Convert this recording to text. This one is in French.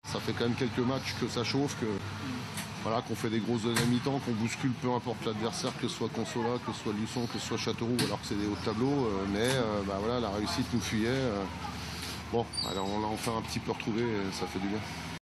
Ça fait quand même quelques matchs que ça chauffe, voilà, qu'on fait des grosses deuxième mi-temps, qu'on bouscule peu importe l'adversaire, que ce soit Consola, que ce soit Luçon, que ce soit Châteauroux, alors que c'est des hauts de tableau. Mais voilà, la réussite nous fuyait. Bon, alors on l'a enfin un petit peu retrouvé, et ça fait du bien.